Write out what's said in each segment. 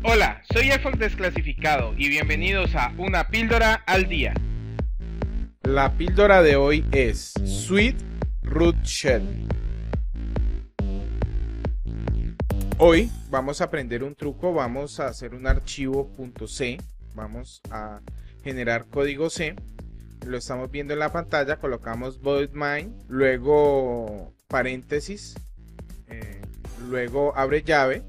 Hola, soy EFOC Desclasificado y bienvenidos a Una Píldora al Día. La píldora de hoy es Sweet Root Shell. Hoy vamos a aprender un truco, vamos a hacer un archivo .c, vamos a generar código C, lo estamos viendo en la pantalla, colocamos void main, luego paréntesis, luego abre llave,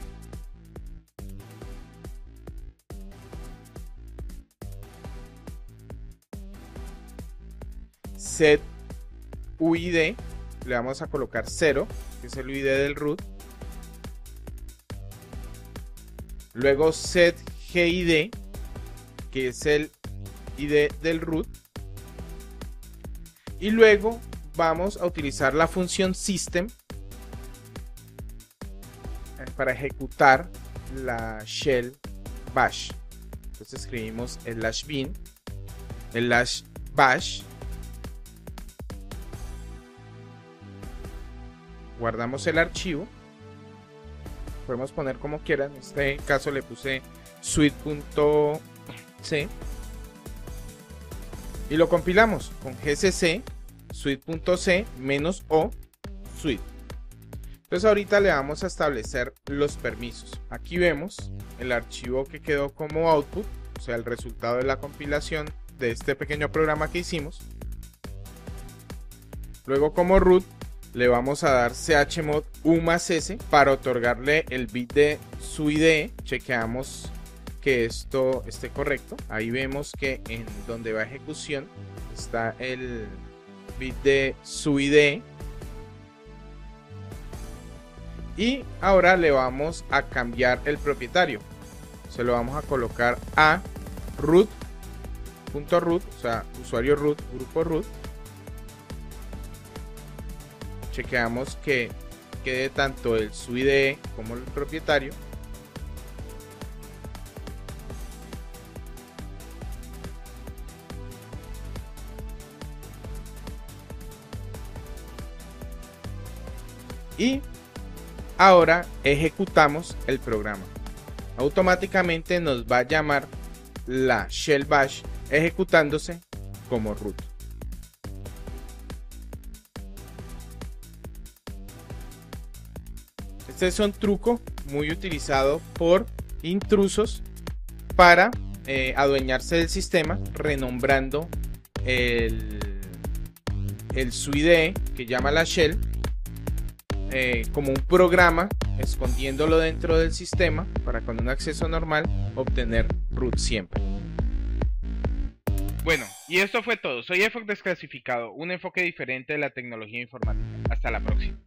set UID, le vamos a colocar 0, que es el UID del root. Luego set GID, que es el ID del root. Y luego vamos a utilizar la función system para ejecutar la shell bash. Entonces escribimos el /bin, el /bash. Guardamos el archivo. Podemos poner como quieran. En este caso le puse sweet.c. Y lo compilamos con gcc sweet.c -o sweet. Entonces ahorita le vamos a establecer los permisos. Aquí vemos el archivo que quedó como output, o sea, el resultado de la compilación de este pequeño programa que hicimos. Luego como root le vamos a dar chmod u+s para otorgarle el bit de su IDE. Chequeamos que esto esté correcto. Ahí vemos que en donde va ejecución está el bit de su IDE. Y ahora le vamos a cambiar el propietario. Se lo vamos a colocar a root.root, o sea, usuario root, grupo root. Chequeamos que quede tanto el su IDE como el propietario. Y ahora ejecutamos el programa. Automáticamente nos va a llamar la shell bash ejecutándose como root. Este es un truco muy utilizado por intrusos para adueñarse del sistema, renombrando el su IDE que llama la shell como un programa, escondiéndolo dentro del sistema para con un acceso normal obtener root siempre. Bueno, y esto fue todo. Soy EFOC Desclasificado, un enfoque diferente de la tecnología informática. Hasta la próxima.